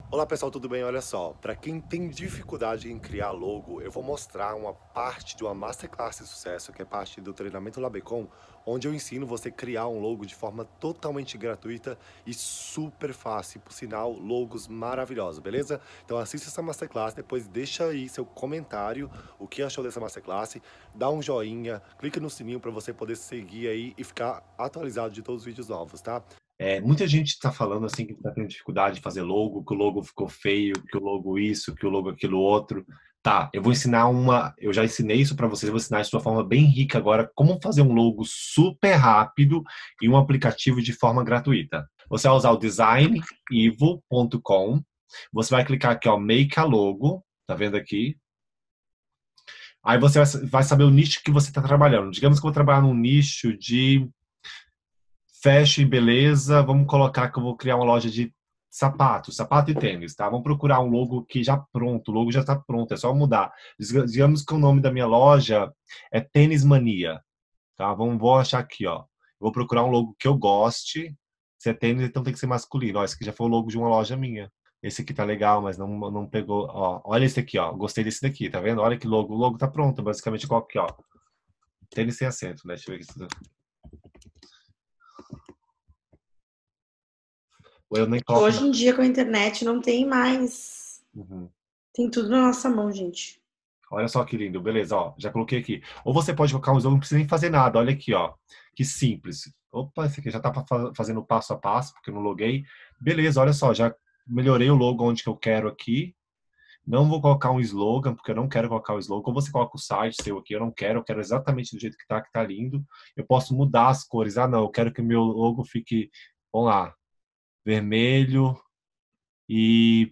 Olá pessoal, tudo bem? Olha só, para quem tem dificuldade em criar logo, eu vou mostrar uma parte de uma Masterclass de sucesso, que é parte do treinamento Labecom, onde eu ensino você a criar um logo de forma totalmente gratuita e super fácil, por sinal, logos maravilhosos, beleza? Então assista essa Masterclass, depois deixa aí seu comentário, o que achou dessa Masterclass, dá um joinha, clica no sininho para você poder seguir aí e ficar atualizado de todos os vídeos novos, tá? Muita gente está falando assim que está tendo dificuldade de fazer logo, que o logo ficou feio, que o logo isso, que o logo aquilo outro. Tá, eu vou ensinar eu já ensinei isso para vocês, eu vou ensinar isso de uma forma bem rica agora, como fazer um logo super rápido em um aplicativo de forma gratuita. Você vai usar o designevo.com, você vai clicar aqui, ó, Make a Logo, tá vendo aqui? Aí você vai saber o nicho que você está trabalhando. Digamos que eu vou trabalhar num nicho de fashion e beleza, vamos colocar que eu vou criar uma loja de sapato e tênis, tá? Vamos procurar um logo que já pronto, o logo já está pronto, é só mudar. Digamos que o nome da minha loja é Tênis Mania, tá? Vou achar aqui, ó. Vou procurar um logo que eu goste. Se é tênis, então tem que ser masculino. Ó, esse aqui já foi o logo de uma loja minha. Esse aqui tá legal, mas não pegou. Ó, olha esse aqui, ó. Gostei desse daqui, tá vendo? Olha que logo. O logo tá pronto, basicamente igual aqui, ó. Tênis sem acento, né? Deixa eu ver aqui. Ou eu nem Que coloco hoje nada. em dia com a internet não tem mais. Uhum. Tem tudo na nossa mão, gente. Olha só que lindo, beleza, ó, já coloquei aqui. Ou você pode colocar um slogan, não precisa nem fazer nada, olha aqui, ó, que simples. Opa, esse aqui já tá fazendo passo a passo, porque eu não loguei. Beleza, olha só, já melhorei o logo onde que eu quero aqui. Não vou colocar um slogan, porque eu não quero colocar o slogan. Ou você coloca o site seu aqui, eu quero exatamente do jeito que tá lindo. Eu posso mudar as cores. Ah, não, eu quero que o meu logo fique, vamos lá, vermelho e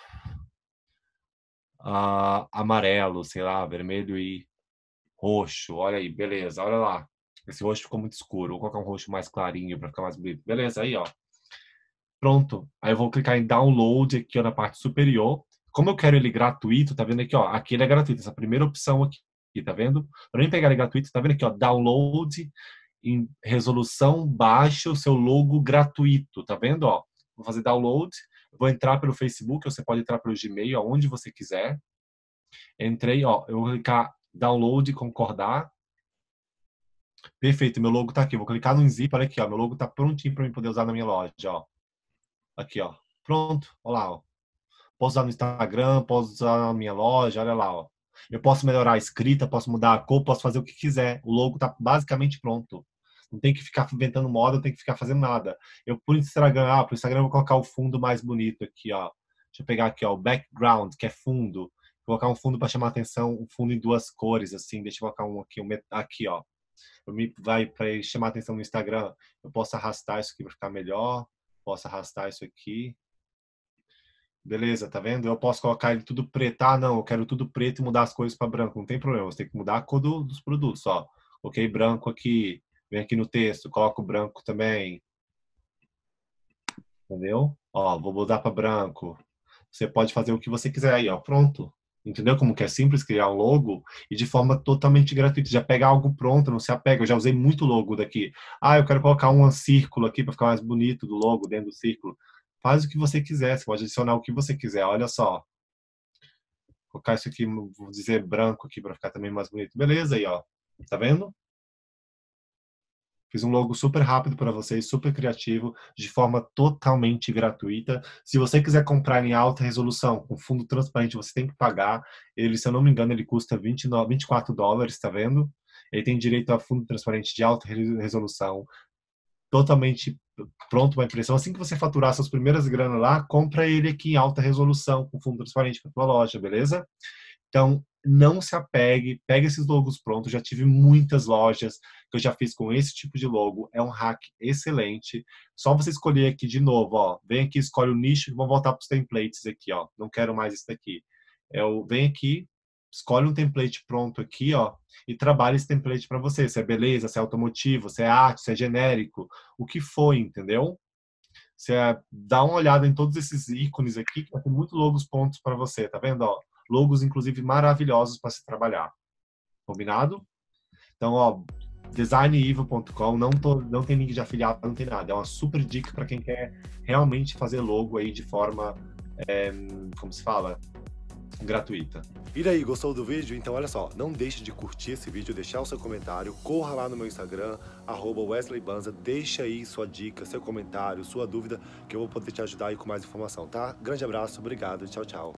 amarelo, sei lá, vermelho e roxo, olha aí, beleza, olha lá. Esse roxo ficou muito escuro. Vou colocar um roxo mais clarinho para ficar mais bonito. Beleza, aí, ó. Pronto. Aí eu vou clicar em download aqui ó, na parte superior. Como eu quero ele gratuito, tá vendo aqui, ó? Aqui ele é gratuito, essa primeira opção aqui, tá vendo? Para mim pegar ele gratuito, tá vendo aqui, ó? Download em resolução baixa o seu logo gratuito, tá vendo, ó? Vou fazer download, vou entrar pelo Facebook, você pode entrar pelo Gmail, aonde você quiser. Entrei, ó, eu vou clicar download, concordar. Perfeito, meu logo tá aqui. Vou clicar no zip, olha aqui, ó. Meu logo tá prontinho para mim poder usar na minha loja, ó. Aqui, ó. Pronto, olha lá, ó. Posso usar no Instagram, posso usar na minha loja, olha lá, ó. Eu posso melhorar a escrita, posso mudar a cor, posso fazer o que quiser. O logo tá basicamente pronto. Não tem que ficar inventando moda, não tem que ficar fazendo nada. Eu pro Instagram eu vou colocar o fundo mais bonito aqui, ó. Deixa eu pegar aqui, ó, o background, que é fundo. Vou colocar um fundo para chamar atenção, um fundo em duas cores, assim. Deixa eu colocar um aqui, aqui, ó. Vai para chamar atenção no Instagram, eu posso arrastar isso aqui para ficar melhor, posso arrastar isso aqui. Beleza, tá vendo? Eu posso colocar ele tudo preto. Ah, não, eu quero tudo preto e mudar as cores para branco. Não tem problema, você tem que mudar a cor dos produtos, ó. Coloquei branco aqui, vem aqui no texto, coloco branco também. Entendeu? Ó, vou mudar para branco. Você pode fazer o que você quiser aí, ó. Pronto. Entendeu como que é simples criar um logo e de forma totalmente gratuita. Já pega algo pronto, não se apega. Eu já usei muito logo daqui. Ah, eu quero colocar um círculo aqui para ficar mais bonito do logo dentro do círculo. Faz o que você quiser, você pode adicionar o que você quiser. Olha só. Vou colocar isso aqui, vou dizer branco aqui para ficar também mais bonito. Beleza aí, ó. Tá vendo? Fiz um logo super rápido para vocês, super criativo, de forma totalmente gratuita. Se você quiser comprar em alta resolução, com fundo transparente, você tem que pagar. Ele, se eu não me engano, ele custa 24 dólares, tá vendo? Ele tem direito a fundo transparente de alta resolução, totalmente pronto para impressão. Assim que você faturar suas primeiras granas lá, compra ele aqui em alta resolução, com fundo transparente para tua loja, beleza? Então, não se apegue, pega esses logos prontos. Já tive muitas lojas que eu já fiz com esse tipo de logo. É um hack excelente. Só você escolher aqui de novo, ó. Vem aqui, escolhe o nicho e vou voltar para os templates aqui, ó. Não quero mais esse daqui. Vem aqui, escolhe um template pronto aqui, ó, e trabalha esse template para você. Se é beleza, se é automotivo, se é arte, se é genérico, o que for, entendeu? Você dá uma olhada em todos esses ícones aqui, que tem muitos logos prontos para você, tá vendo? Ó, logos, inclusive, maravilhosos para se trabalhar. Combinado? Então, ó, designeevil.com, não tem link de afiliado, não tem nada. É uma super dica para quem quer realmente fazer logo aí de forma como se fala? Gratuita. E daí, gostou do vídeo? Então olha só, não deixe de curtir esse vídeo, deixar o seu comentário, corra lá no meu Instagram, @wesleybanza, deixa aí sua dica, seu comentário, sua dúvida, que eu vou poder te ajudar aí com mais informação, tá? Grande abraço, obrigado, tchau, tchau.